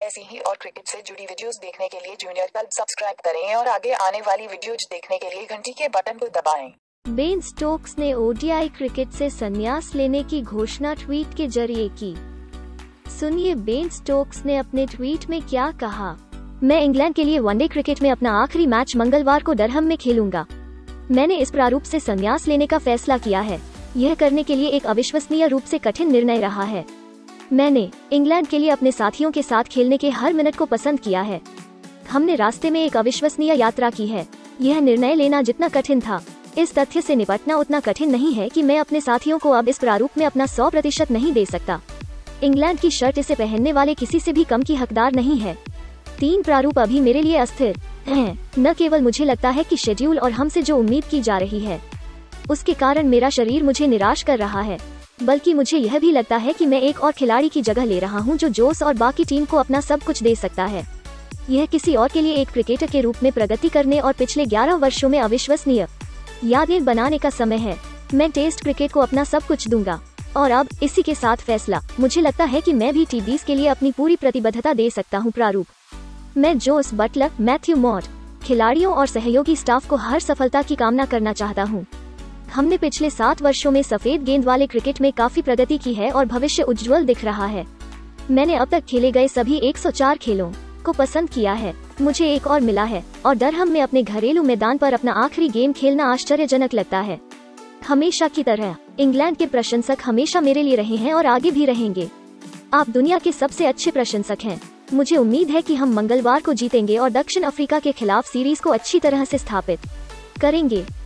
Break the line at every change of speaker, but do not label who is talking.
ऐसी ही और क्रिकेट से जुड़ी वीडियोस देखने के लिए जूनियर क्लब सब्सक्राइब करें और आगे आने वाली वीडियोज देखने के लिए घंटी के बटन को दबाएं।
बेन स्टोक्स ने ओडीआई क्रिकेट से संन्यास लेने की घोषणा ट्वीट के जरिए की। सुनिए बेन स्टोक्स ने अपने ट्वीट में क्या कहा। मैं इंग्लैंड के लिए वनडे क्रिकेट में अपना आखिरी मैच मंगलवार को डरहम में खेलूंगा। मैंने इस प्रारूप से संन्यास लेने का फैसला किया है। यह करने के लिए एक अविश्वसनीय रूप से कठिन निर्णय रहा है। मैंने इंग्लैंड के लिए अपने साथियों के साथ खेलने के हर मिनट को पसंद किया है। हमने रास्ते में एक अविश्वसनीय यात्रा की है। यह निर्णय लेना जितना कठिन था, इस तथ्य से निपटना उतना कठिन नहीं है कि मैं अपने साथियों को अब इस प्रारूप में अपना 100% नहीं दे सकता। इंग्लैंड की शर्ट इसे पहनने वाले किसी से भी कम की हकदार नहीं है। 3 प्रारूप अभी मेरे लिए अस्थिर हैं। न केवल मुझे लगता है कि शेड्यूल और हमसे जो उम्मीद की जा रही है उसके कारण मेरा शरीर मुझे निराश कर रहा है, बल्कि मुझे यह भी लगता है कि मैं एक और खिलाड़ी की जगह ले रहा हूं जो जोश और बाकी टीम को अपना सब कुछ दे सकता है। यह किसी और के लिए एक क्रिकेटर के रूप में प्रगति करने और पिछले 11 वर्षों में अविश्वसनीय यादें बनाने का समय है। मैं टेस्ट क्रिकेट को अपना सब कुछ दूंगा और अब इसी के साथ फैसला, मुझे लगता है कि मैं भी टी20 के लिए अपनी पूरी प्रतिबद्धता दे सकता हूं। प्रारूप। मैं जोस बटलर, मैथ्यू मॉड, खिलाड़ियों और सहयोगी स्टाफ को हर सफलता की कामना करना चाहता हूं। हमने पिछले 7 वर्षों में सफेद गेंद वाले क्रिकेट में काफी प्रगति की है और भविष्य उज्जवल दिख रहा है। मैंने अब तक खेले गए सभी 104 खेलों को पसंद किया है। मुझे एक और मिला है और डरहम में अपने घरेलू मैदान पर अपना आखिरी गेम खेलना आश्चर्यजनक लगता है। हमेशा की तरह इंग्लैंड के प्रशंसक हमेशा मेरे लिए रहे हैं और आगे भी रहेंगे। आप दुनिया के सबसे अच्छे प्रशंसक हैं। मुझे उम्मीद है कि हम मंगलवार को जीतेंगे और दक्षिण अफ्रीका के खिलाफ सीरीज को अच्छी तरह से स्थापित करेंगे।